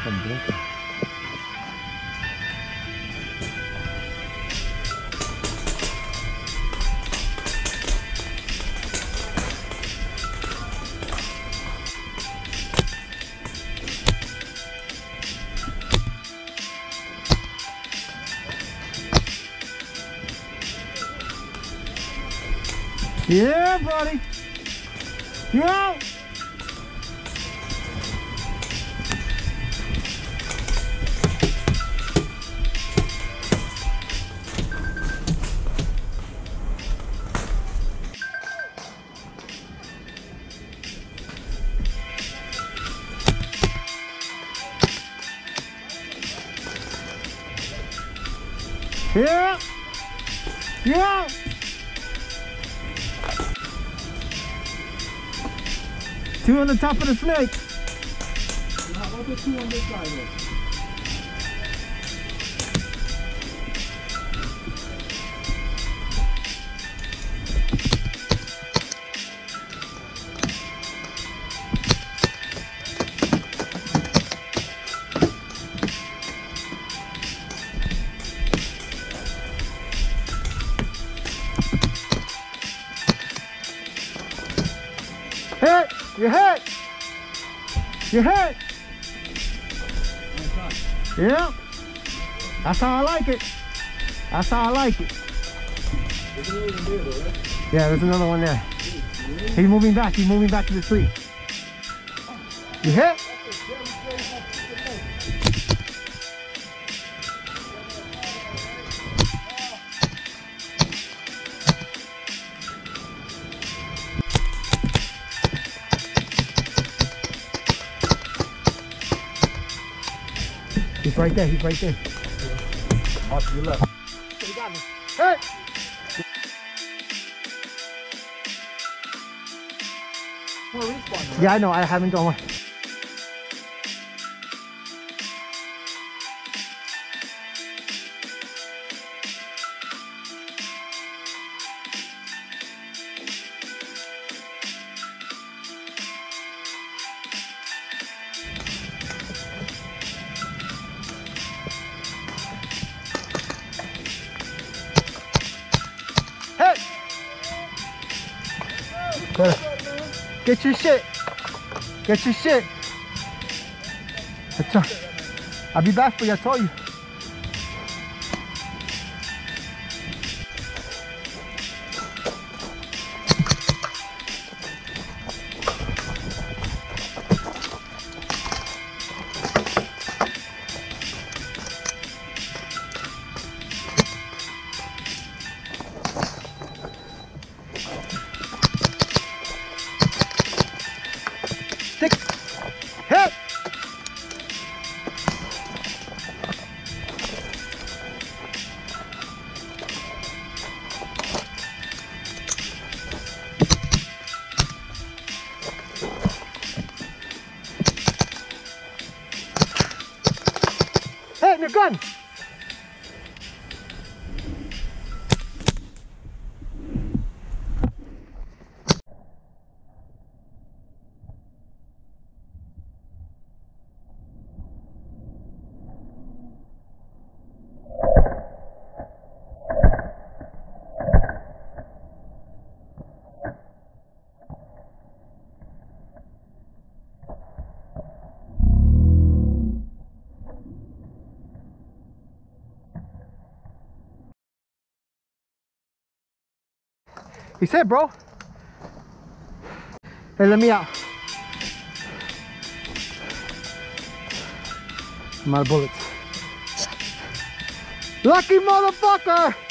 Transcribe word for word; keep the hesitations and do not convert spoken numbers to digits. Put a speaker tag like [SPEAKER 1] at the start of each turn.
[SPEAKER 1] Yeah, buddy. You're out. Yeah. Yeah. Two on the top of the snake.
[SPEAKER 2] How about the two on this side though?
[SPEAKER 1] Hit! You hit! You hit! Yeah. That's how I like it. That's how I like it.
[SPEAKER 2] There's another one there though, right?
[SPEAKER 1] Yeah, there's another one there. He's moving back. He's moving back to the tree. You hit? He's right there, he's right there.
[SPEAKER 2] Off to your left.
[SPEAKER 1] He got me. Hey! Yeah, I know, I haven't done one. Hey! Get your shit. Get your shit. I'll be back for you, I told you. Stick. Hit. Hey, your gun. He said, bro. Hey, let me out. I'm out of bullets. Lucky motherfucker!